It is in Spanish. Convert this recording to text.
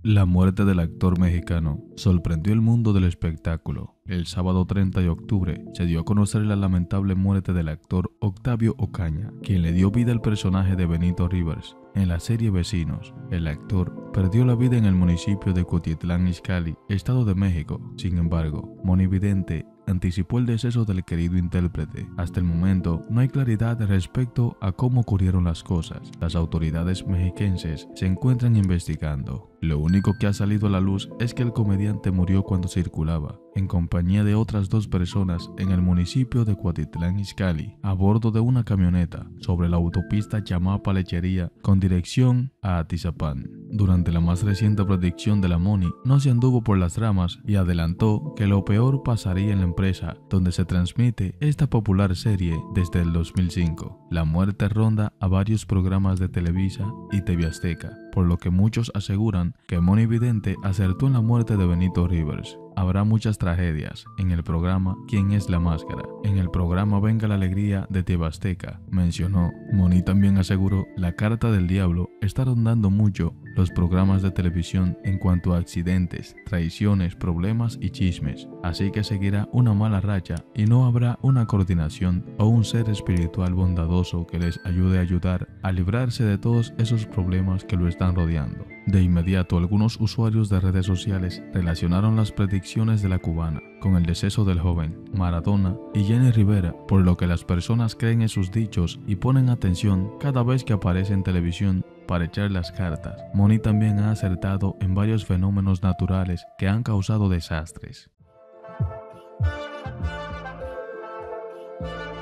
La muerte del actor mexicano sorprendió el mundo del espectáculo. El sábado 30 de octubre se dio a conocer la lamentable muerte del actor Octavio Ocaña, quien le dio vida al personaje de Benito Rivers en la serie Vecinos. El actor perdió la vida en el municipio de Cuautitlán Izcalli, Estado de México. Sin embargo, Moni Vidente anticipó el deceso del querido intérprete. Hasta el momento, no hay claridad respecto a cómo ocurrieron las cosas. Las autoridades mexiquenses se encuentran investigando. Lo único que ha salido a la luz es que el comediante murió cuando circulaba, en compañía de otras dos personas, en el municipio de Cuautitlán Izcalli, a bordo de una camioneta, sobre la autopista Chamapa-Lechería, con dirección a Atizapán. Durante la más reciente predicción de la Moni, no se anduvo por las ramas y adelantó que lo peor pasaría en la empresa donde se transmite esta popular serie desde el 2005. La muerte ronda a varios programas de Televisa y TV Azteca, por lo que muchos aseguran que Moni Vidente acertó en la muerte de Benito Rivers. Habrá muchas tragedias en el programa ¿Quién es la máscara? En el programa Venga la Alegría de TV Azteca, mencionó. Moni también aseguró la carta del diablo está rondando mucho los programas de televisión en cuanto a accidentes, traiciones, problemas y chismes, así que seguirá una mala racha y no habrá una coordinación o un ser espiritual bondadoso que les ayude a ayudar a librarse de todos esos problemas que lo están rodeando. De inmediato, algunos usuarios de redes sociales relacionaron las predicciones de la cubana con el deceso del joven, Maradona y Jenny Rivera, por lo que las personas creen en sus dichos y ponen atención cada vez que aparece en televisión para echar las cartas. Moni también ha acertado en varios fenómenos naturales que han causado desastres.